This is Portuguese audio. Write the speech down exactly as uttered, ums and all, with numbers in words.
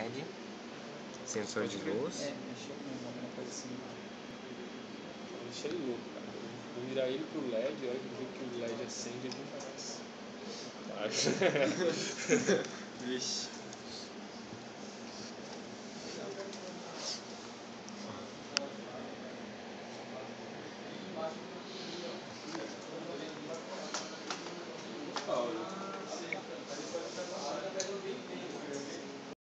L E D, sensor de luz. É, mexeu mesmo, alguma coisa assim. Deixa ele louco, cara. Eu vou virar ele pro L E D, a hora que eu ver que o L E D acende, ele não faz. Vixe.